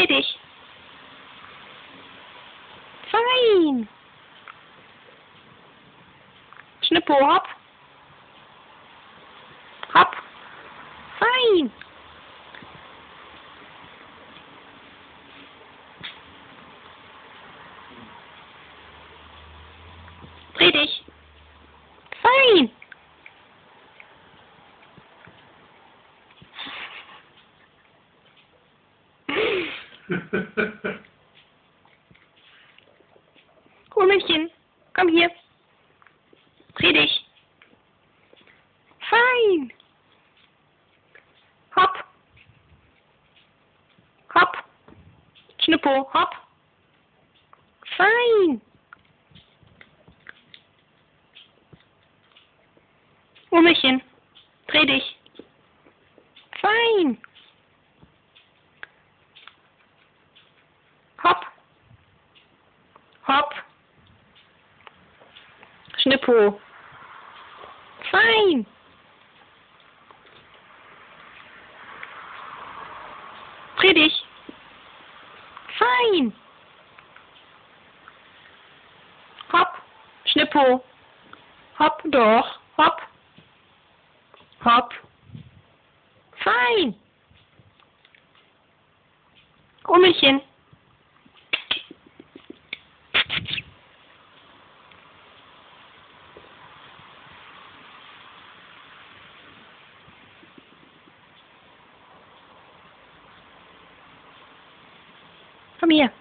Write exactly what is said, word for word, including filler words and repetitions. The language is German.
Dreh dich. Fein. Schnippo, hopp. Hopp. Fein. Dreh dich. Fein. Hummelchen, komm hier. Dreh dich. Fein. Hopp. Hopp. Schnippo, hopp. Fein. Hummelchen, dreh dich. Fein. Hopp. Hopp. Schnippo. Fein. Dreh dich. Fein. Hopp. Schnippo. Hopp, doch. Hopp. Hopp. Fein. Hummelchen. Komm hier.